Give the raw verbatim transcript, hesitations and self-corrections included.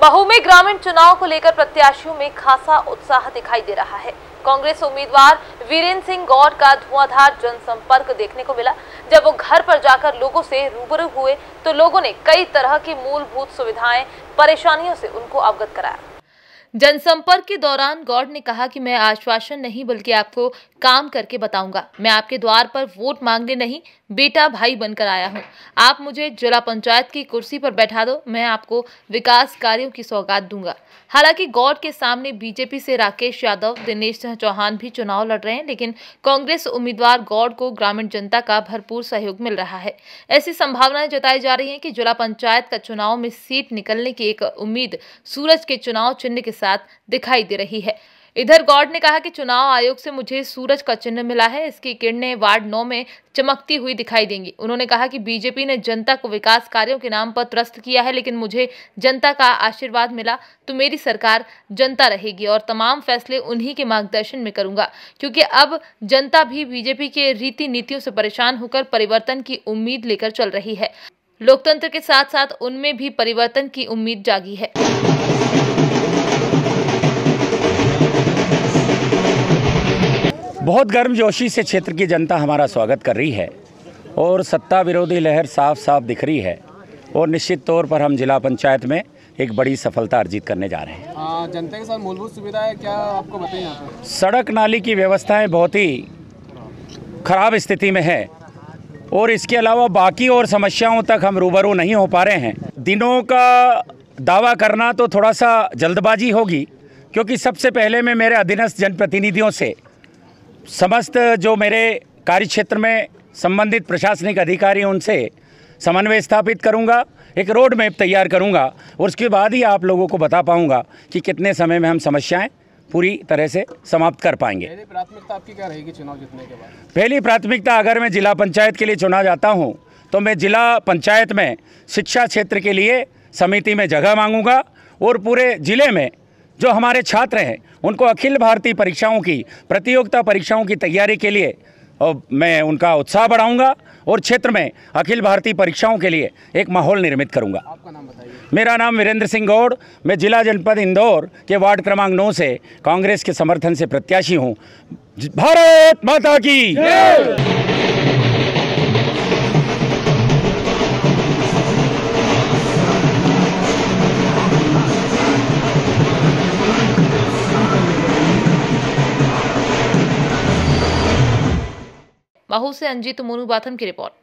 महू में ग्रामीण चुनाव को लेकर प्रत्याशियों में खासा उत्साह दिखाई दे रहा है। कांग्रेस उम्मीदवार वीरेंद्र सिंह गौड़ का धुआंधार जनसंपर्क देखने को मिला। जब वो घर पर जाकर लोगों से रूबरू हुए तो लोगों ने कई तरह की मूलभूत सुविधाएं, परेशानियों से उनको अवगत कराया। जनसंपर्क के दौरान गौड़ ने कहा कि मैं आश्वासन नहीं बल्कि आपको काम करके बताऊंगा। मैं आपके द्वार पर वोट मांगने नहीं, बेटा भाई बनकर आया हूं। आप मुझे जिला पंचायत की कुर्सी पर बैठा दो, मैं आपको विकास कार्यों की सौगात दूंगा। हालांकि गौड़ के सामने बीजेपी से राकेश यादव, दिनेश चौहान भी चुनाव लड़ रहे हैं, लेकिन कांग्रेस उम्मीदवार गौड़ को ग्रामीण जनता का भरपूर सहयोग मिल रहा है। ऐसी संभावनाएं जताई जा रही है कि जिला पंचायत का चुनाव में सीट निकलने की एक उम्मीद सूरज के चुनाव चिन्ह के साथ दिखाई दे रही है। इधर गौड़ ने कहा कि चुनाव आयोग से मुझे सूरज का चिन्ह मिला है, इसकी किरणें वार्ड नौ में चमकती हुई दिखाई देंगी। उन्होंने कहा कि बीजेपी ने जनता को विकास कार्यों के नाम पर त्रस्त किया है, लेकिन मुझे जनता का आशीर्वाद मिला तो मेरी सरकार जनता रहेगी और तमाम फैसले उन्हीं के मार्गदर्शन में करूंगा, क्योंकि अब जनता भी बीजेपी के रीति नीतियों से परेशान होकर परिवर्तन की उम्मीद लेकर चल रही है। लोकतंत्र के साथ साथ उनमें भी परिवर्तन की उम्मीद जागी है। बहुत गर्मजोशी से क्षेत्र की जनता हमारा स्वागत कर रही है और सत्ता विरोधी लहर साफ साफ दिख रही है और निश्चित तौर पर हम जिला पंचायत में एक बड़ी सफलता अर्जित करने जा रहे हैं। आ, जनता के साथ मूलभूत सुविधाएं क्या आपको बताइए? यहाँ पर सड़क नाली की व्यवस्थाएं बहुत ही खराब स्थिति में है और इसके अलावा बाकी और समस्याओं तक हम रूबरू नहीं हो पा रहे हैं। दिनों का दावा करना तो थोड़ा सा जल्दबाजी होगी, क्योंकि सबसे पहले मैं मेरे अधीनस्थ जनप्रतिनिधियों से समस्त जो मेरे कार्य क्षेत्र में संबंधित प्रशासनिक अधिकारी उनसे समन्वय स्थापित करूंगा, एक रोड मैप तैयार करूंगा और उसके बाद ही आप लोगों को बता पाऊंगा कि कितने समय में हम समस्याएं पूरी तरह से समाप्त कर पाएंगे। पहली प्राथमिकता आपकी क्या रहेगी चुनाव जीतने के बाद? पहली प्राथमिकता, अगर मैं जिला पंचायत के लिए चुना जाता हूं तो मैं जिला पंचायत में शिक्षा क्षेत्र के लिए समिति में जगह मांगूंगा और पूरे जिले में जो हमारे छात्र हैं उनको अखिल भारतीय परीक्षाओं की, प्रतियोगिता परीक्षाओं की तैयारी के लिए और मैं उनका उत्साह बढ़ाऊंगा और क्षेत्र में अखिल भारतीय परीक्षाओं के लिए एक माहौल निर्मित करूंगा। आपका नाम बताइए? मेरा नाम वीरेंद्र सिंह गौड़, मैं जिला जनपद इंदौर के वार्ड क्रमांक नौ से कांग्रेस के समर्थन से प्रत्याशी हूँ। भारत माता की जय। महू से अंजित मोनू बाथम की रिपोर्ट।